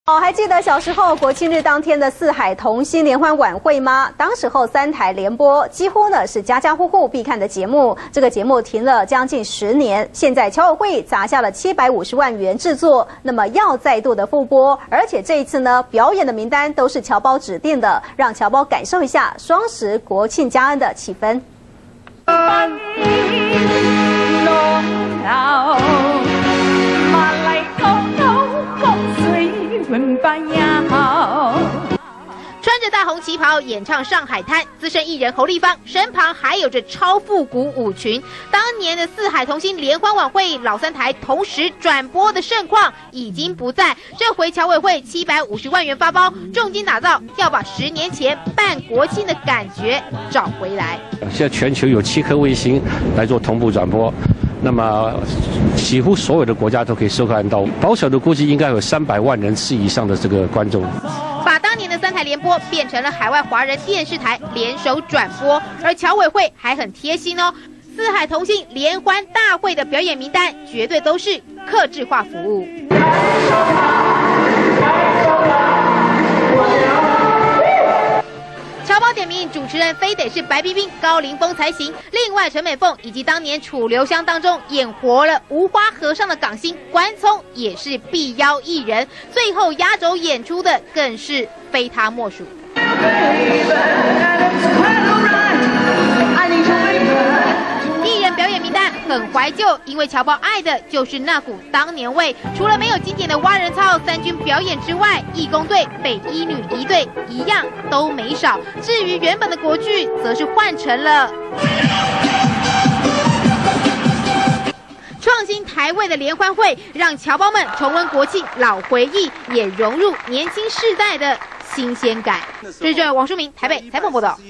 还记得小时候国庆日当天的四海同心联欢晚会吗？当时候3台联播，几乎呢是家家户户必看的节目。这个节目停了将近10年，现在侨委会砸下了750万元制作，那么要再度的复播，而且这一次呢，表演的名单都是侨胞指定的，让侨胞感受一下双10国庆嘉恩的气氛。 穿着大红旗袍演唱《上海滩》，资深艺人侯丽芳身旁还有着超复古舞群。当年的四海同心联欢晚会，老3台同时转播的盛况已经不在。这回侨委会750万元发包，重金打造，要把10年前办国庆的感觉找回来。 现在全球有7颗卫星来做同步转播。那么，几乎所有的国家都可以收看到，保守的估计应该有300万人次以上的这个观众。 把当年的3台联播变成了海外华人电视台联手转播，而侨委会还很贴心哦，四海同心联欢大会的表演名单绝对都是客制化服务。侨胞点名主持人非得是白冰冰、高凌风才行。另外，陈美凤以及当年楚留香当中演活了无花和尚的港星关聪也是必邀艺人。最后压轴演出的更是非他莫属。艺人表演名单很怀旧，因为侨胞爱的就是那股当年味。除了没有经典的蛙人操3军表演之外，义工队、北一女一队一样都没少。至于原本的国剧，则是换成了创新台味的联欢会，让侨胞们重温国庆老回忆，也融入年轻世代的新鲜感。这是王淑明台北采访报道。